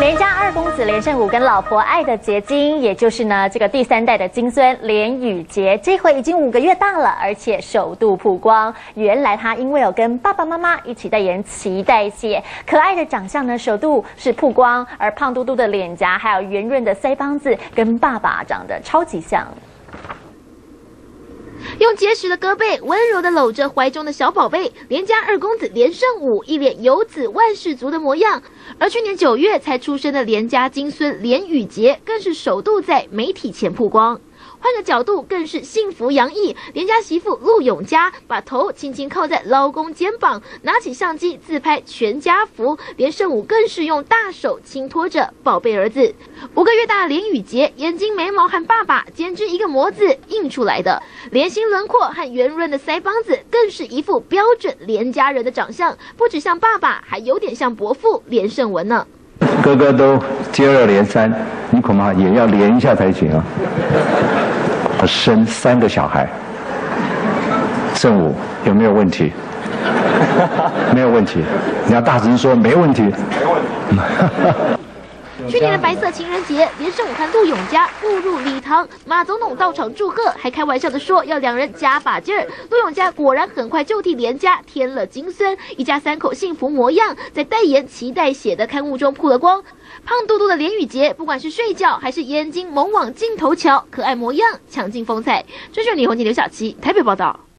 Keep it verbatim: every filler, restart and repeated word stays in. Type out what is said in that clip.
连家二公子连胜武跟老婆爱的结晶，也就是呢这个第三代的金孙连宇杰，这回已经五个月大了，而且首度曝光。原来他因为有跟爸爸妈妈一起代言脐带血，可爱的长相呢首度是曝光，而胖嘟嘟的脸颊还有圆润的腮帮子，跟爸爸长得超级像。 用结实的胳背温柔地搂着怀中的小宝贝，连家二公子连胜武一脸有子万事足的模样。而去年九月才出生的连家金孙连宇杰，更是首度在媒体前曝光。 换个角度，更是幸福洋溢。连家媳妇陆永嘉把头轻轻靠在老公肩膀，拿起相机自拍全家福。连胜武更是用大手轻托着宝贝儿子。五个月大的连宇杰，眼睛、眉毛和爸爸简直一个模子印出来的，脸型轮廓和圆润的腮帮子，更是一副标准连家人的长相。不只像爸爸，还有点像伯父连胜文呢。 哥哥都接二连三，你恐怕也要连一下才行啊！我生三个小孩，胜武有没有问题？没有问题，你要大声说没问题。没问题。 去年的白色情人节，连胜武和陆永嘉步入礼堂，马总统到场祝贺，还开玩笑的说要两人加把劲儿。陆永嘉果然很快就替连家添了金孙，一家三口幸福模样在代言脐带血的刊物中曝了光。胖嘟嘟的连宇杰，不管是睡觉还是眼睛猛往镜头瞧，可爱模样抢尽风采。追剧李红杰、刘晓琪台北报道。